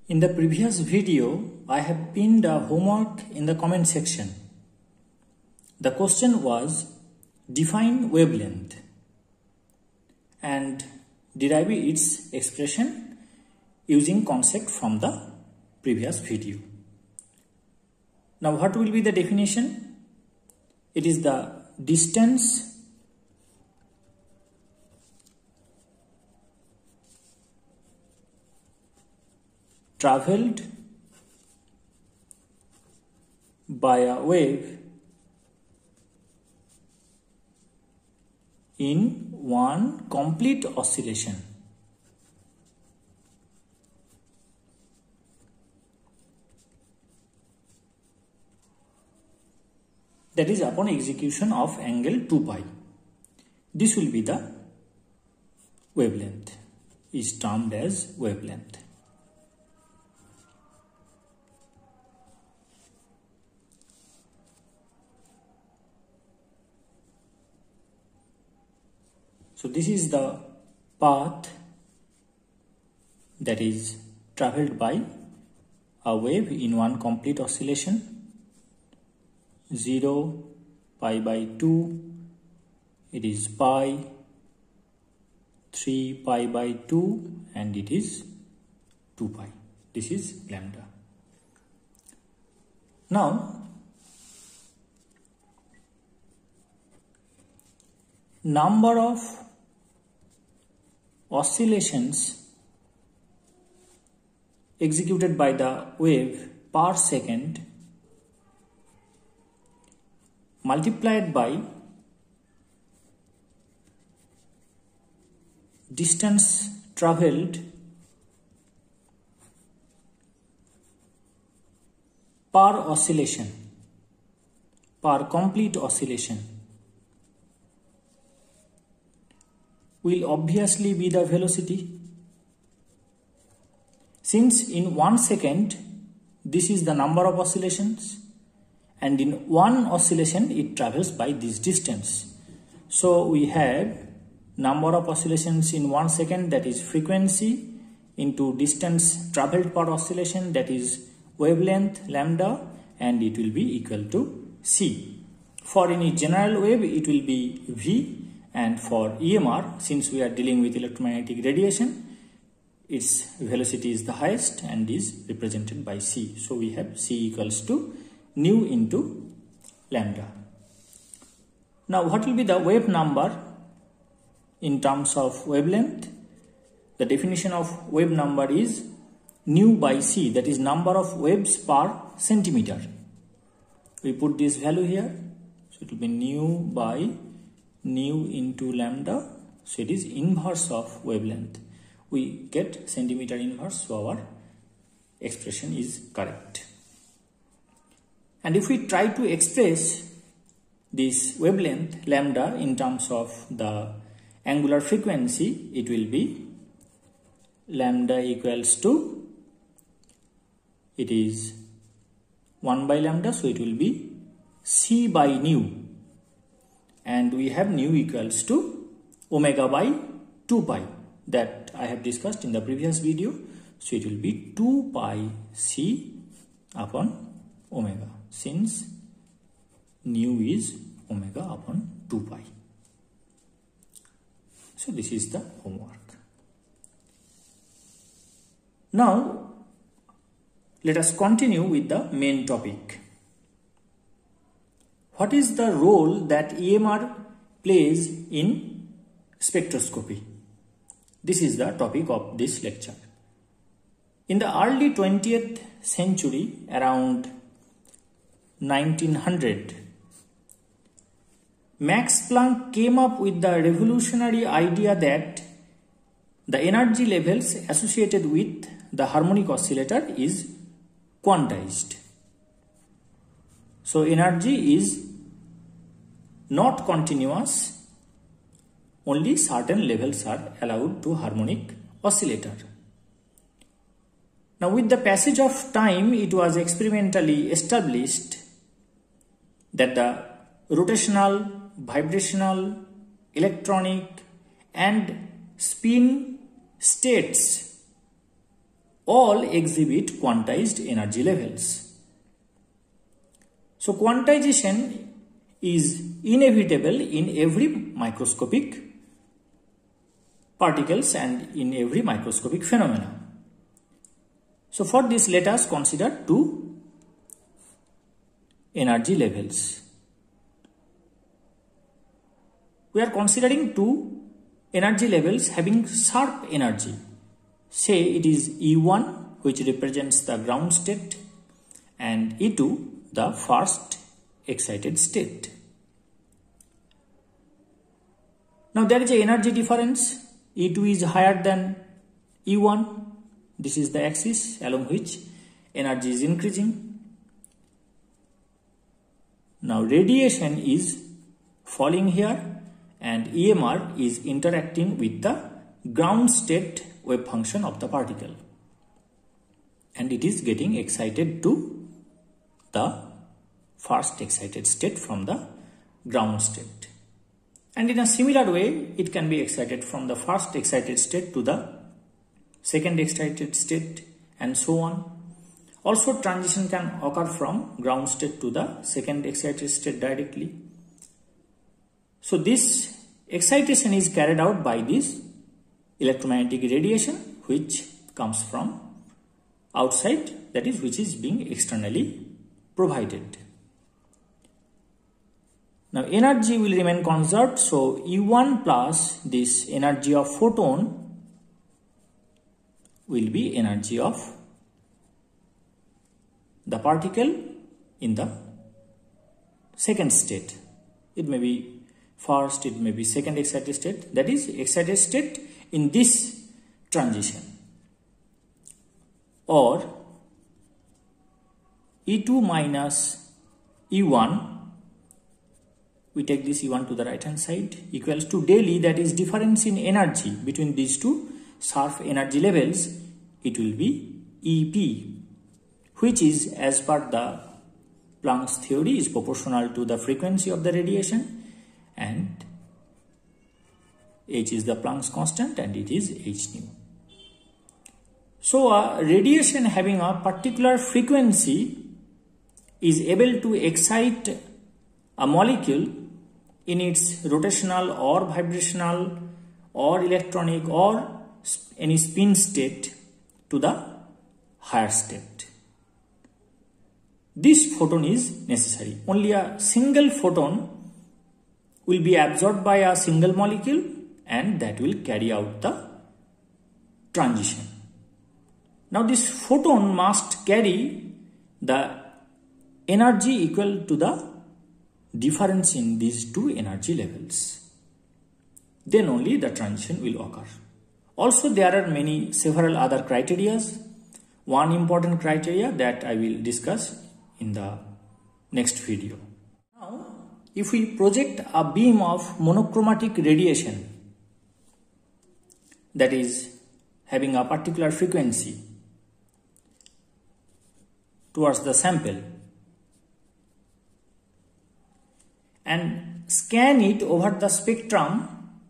In the previous video, I have pinned a homework in the comment section. The question was define wavelength and derive its expression using concept from the previous video. Now what will be the definition? It is the distance traveled by a wave in one complete oscillation. That is upon execution of angle 2 pi. This will be the wavelength, is termed as wavelength. So this is the path that is traveled by a wave in one complete oscillation. 0, pi by 2, it is pi, 3 pi by 2, and it is 2 pi. This is lambda. Now, number of oscillations executed by the wave per second multiplied by distance traveled per oscillation, per complete oscillation, will obviously be the velocity. Since in 1 second this is the number of oscillations, and in one oscillation it travels by this distance. So we have number of oscillations in 1 second, that is frequency, into distance traveled per oscillation, that is wavelength lambda, and it will be equal to c. For any general wave it will be v, and for EMR, since we are dealing with electromagnetic radiation, its velocity is the highest and is represented by c. So we have c equals to nu into lambda. Now what will be the wave number in terms of wavelength? The definition of wave number is nu by c, that is number of waves per centimeter. We put this value here, so it will be nu by nu into lambda, so it is inverse of wavelength. We get centimeter inverse, so our expression is correct. And if we try to express this wavelength lambda in terms of the angular frequency, it will be lambda equals to, it is 1 by lambda, so it will be c by nu, and we have nu equals to omega by 2 pi that I have discussed in the previous video, so it will be 2 pi c upon omega, since nu is omega upon 2 pi. So this is the homework. Now let us continue with the main topic. What is the role that EMR plays in spectroscopy? This is the topic of this lecture. In the early 20th century, around 1900, Max Planck came up with the revolutionary idea that the energy levels associated with the harmonic oscillator is quantized. So energy is not continuous, only certain levels are allowed to harmonic oscillator. Now with the passage of time, it was experimentally established that the rotational, vibrational, electronic and spin states all exhibit quantized energy levels. So quantization is inevitable in every microscopic particles and in every microscopic phenomena. So for this, let us consider two energy levels. We are considering two energy levels having sharp energy. Say it is E1, which represents the ground state, and E2, the first excited state. Now there is an energy difference. E2 is higher than E1. This is the axis along which energy is increasing. Now radiation is falling here and EMR is interacting with the ground state wave function of the particle, and it is getting excited to the first excited state from the ground state. And in a similar way, it can be excited from the first excited state to the second excited state and so on. Also, transition can occur from ground state to the second excited state directly. So this excitation is carried out by this electromagnetic radiation which comes from outside, that is, which is being externally provided. Now energy will remain conserved, so E1 plus this energy of photon will be energy of the particle in the second state. It may be first, it may be second excited state, that is excited state in this transition. Or E2 minus E1, we take this E1 to the right hand side, equals to daily, that is difference in energy between these two sharp energy levels. It will be EP, which is, as per the Planck's theory, is proportional to the frequency of the radiation, and H is the Planck's constant and it is h nu. So a radiation having a particular frequency is able to excite a molecule in its rotational or vibrational or electronic or any spin state to the higher state. This photon is necessary. Only a single photon will be absorbed by a single molecule, and that will carry out the transition. Now this photon must carry the energy equal to the difference in these two energy levels. Then only the transition will occur. Also, there are several other criteria. One important criteria that I will discuss in the next video. Now, if we project a beam of monochromatic radiation, that is having a particular frequency, towards the sample and scan it over the spectrum,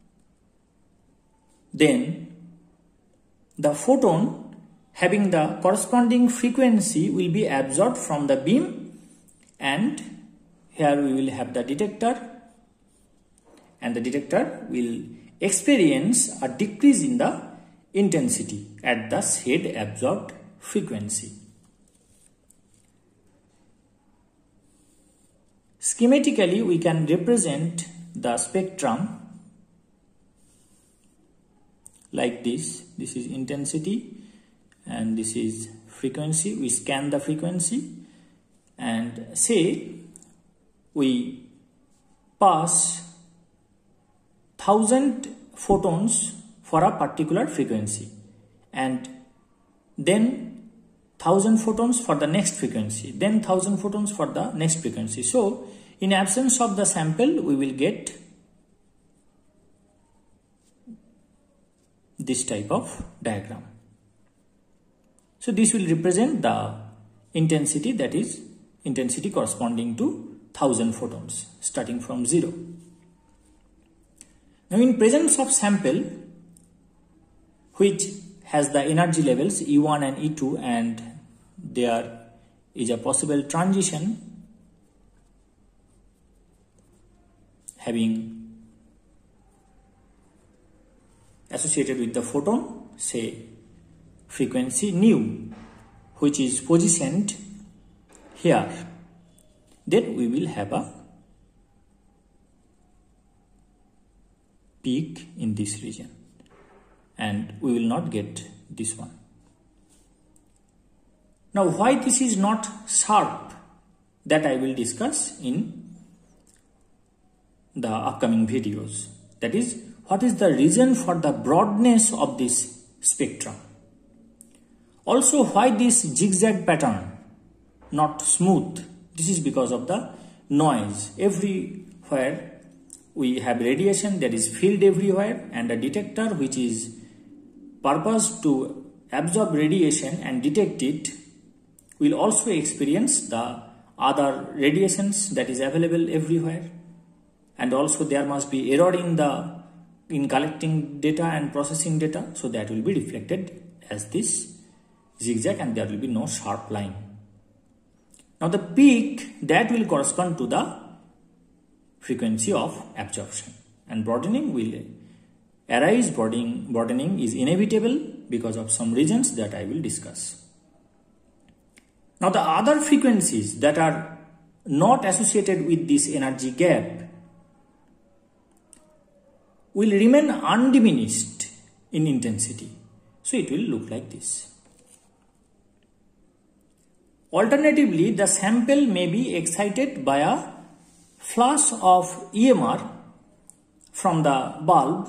then the photon having the corresponding frequency will be absorbed from the beam, and here we will have the detector, and the detector will experience a decrease in the intensity at the said absorbed frequency. Schematically, we can represent the spectrum like this. This is intensity and this is frequency. We scan the frequency and say we pass 1000 photons for a particular frequency, and then 1000 photons for the next frequency, then 1000 photons for the next frequency. So in absence of the sample, we will get this type of diagram. So this will represent the intensity, that is intensity corresponding to 1000 photons starting from 0. Now in presence of sample which has the energy levels E1 and E2, and there is a possible transition having associated with the photon, say frequency nu, which is positioned here. Then we will have a peak in this region, and we will not get this one. Now, why this is not sharp, that I will discuss in the upcoming videos. That is, what is the reason for the broadness of this spectrum? Also, why this zigzag pattern, not smooth? This is because of the noise. Everywhere we have radiation, there is field everywhere, and a detector which is purposed to absorb radiation and detect it will also experience the other radiations that is available everywhere. And also there must be error in collecting data and processing data, so that will be reflected as this zigzag, and there will be no sharp line. Now the peak, that will correspond to the frequency of absorption, and broadening will arise. Broadening is inevitable because of some reasons that I will discuss. Now the other frequencies that are not associated with this energy gap will remain undiminished in intensity. So it will look like this. Alternatively, the sample may be excited by a flash of EMR from the bulb.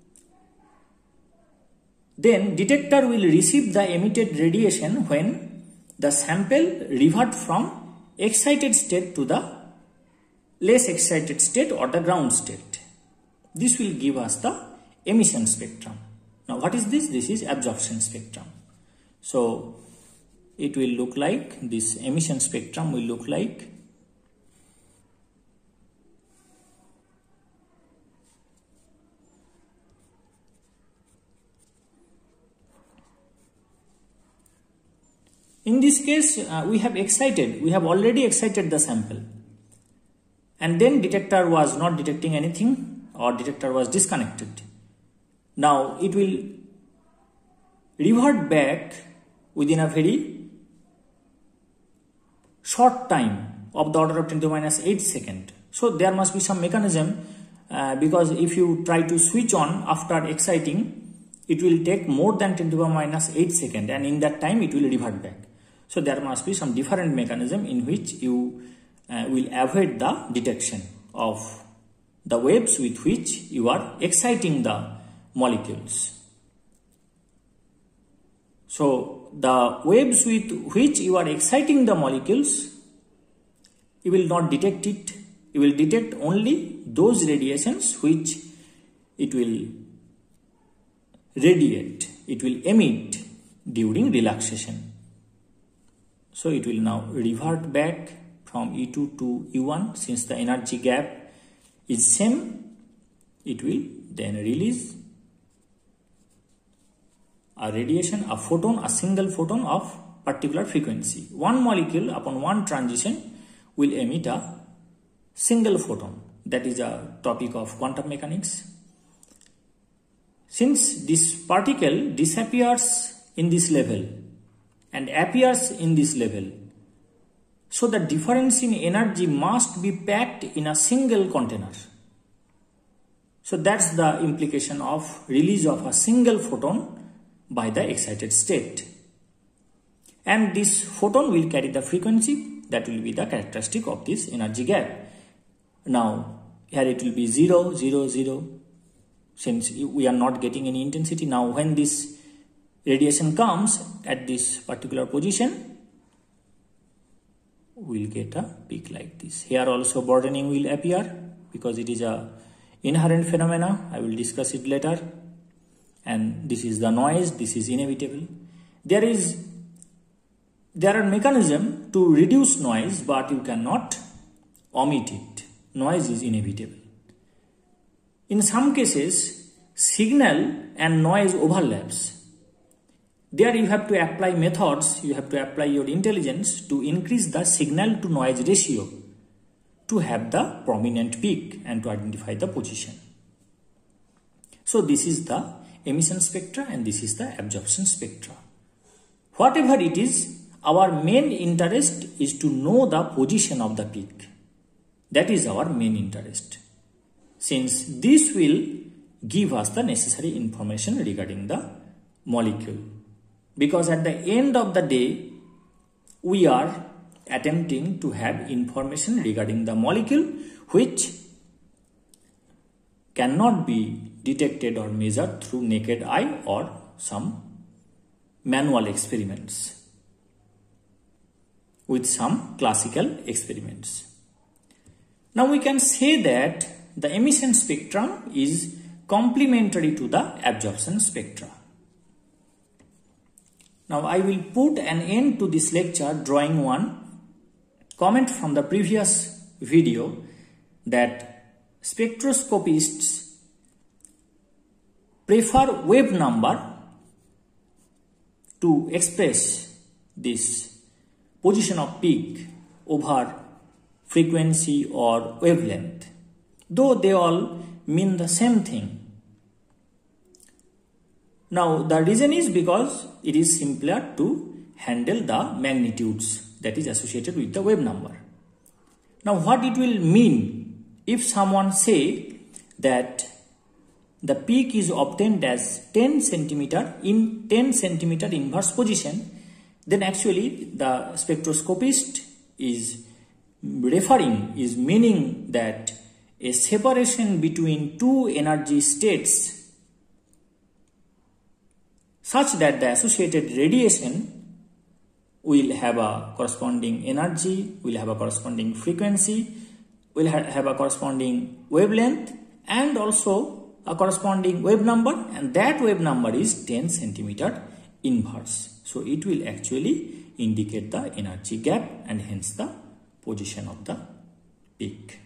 Then detector will receive the emitted radiation when the sample revert from excited state to the less excited state or the ground state. This will give us the emission spectrum. Now what is this? This is absorption spectrum. So it will look like this. Emission spectrum will look like in this case we have already excited the sample, and then detector was not detecting anything, or detector was disconnected. Now it will revert back within a very short time of the order of 10 to the minus 8 seconds. So there must be some mechanism, because if you try to switch on after exciting, it will take more than 10 to the minus 8 seconds, and in that time it will revert back. So there must be some different mechanism in which you will avoid the detection of the waves with which you are exciting the molecules. So the waves with which you are exciting the molecules, you will not detect it. You will detect only those radiations which it will radiate, it will emit during relaxation. So it will now revert back from E2 to E1. Since the energy gap is same, it will then release a radiation, a photon, a single photon of particular frequency. One molecule upon one transition will emit a single photon. That is a topic of quantum mechanics. Since this particle disappears in this level and appears in this level, so the difference in energy must be packed in a single container. So that's the implication of release of a single photon by the excited state. And this photon will carry the frequency that will be the characteristic of this energy gap. Now here it will be 0, 0, 0, since we are not getting any intensity. Now when this radiation comes at this particular position, we will get a peak like this. Here also broadening will appear because it is a inherent phenomena. I will discuss it later. And this is the noise. This is inevitable. There are mechanisms to reduce noise, but you cannot omit it. Noise is inevitable. In some cases, signal and noise overlaps. there you have to apply methods, you have to apply your intelligence to increase the signal to noise ratio to have the prominent peak and to identify the position. So this is the emission spectra and this is the absorption spectra. Whatever it is, our main interest is to know the position of the peak. That is our main interest, since this will give us the necessary information regarding the molecule. Because at the end of the day, we are attempting to have information regarding the molecule which cannot be detected or measured through naked eye or some manual experiments with some classical experiments. Now we can say that the emission spectrum is complementary to the absorption spectra. Now I will put an end to this lecture drawing one comment from the previous video that spectroscopists prefer wave number to express this position of peak over frequency or wavelength, though they all mean the same thing. Now the reason is because it is simpler to handle the magnitudes that is associated with the wave number. Now what it will mean if someone say that the peak is obtained as 10 centimeter in 10 centimeter inverse position, then actually the spectroscopist is meaning that a separation between two energy states such that the associated radiation will have a corresponding energy, will have a corresponding frequency, will have a corresponding wavelength and also a corresponding wave number, and that wave number is 10 centimeter inverse. So it will actually indicate the energy gap and hence the position of the peak.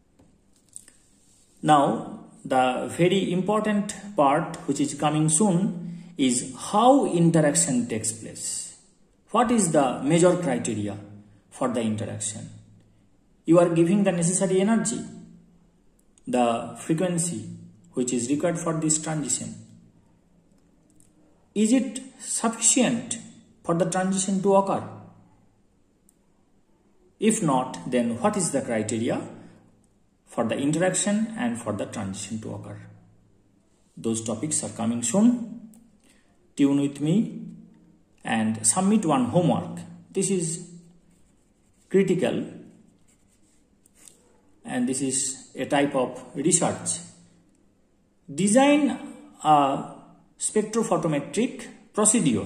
Now the very important part which is coming soon is how interaction takes place. What is the major criteria for the interaction? You are giving the necessary energy, the frequency which is required for this transition. Is it sufficient for the transition to occur? If not, then what is the criteria for the interaction and for the transition to occur? Those topics are coming soon. Tune with me and submit one homework. This is critical and this is a type of research. Design a spectrophotometric procedure.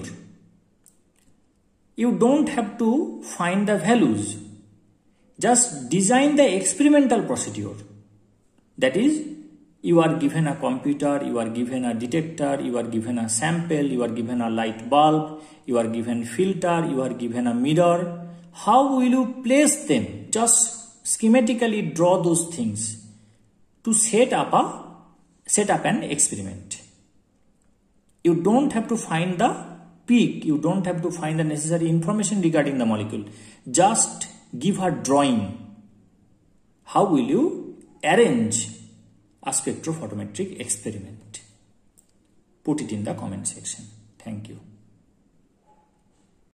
You don't have to find the values. Just design the experimental procedure. That is, you are given a computer, you are given a detector, you are given a sample, you are given a light bulb, you are given filter, you are given a mirror. How will you place them? Just schematically draw those things to set up an experiment. You don't have to find the peak, you don't have to find the necessary information regarding the molecule. Just give a drawing. How will you arrange a spectrophotometric experiment? Put it in the comment section. Thank you.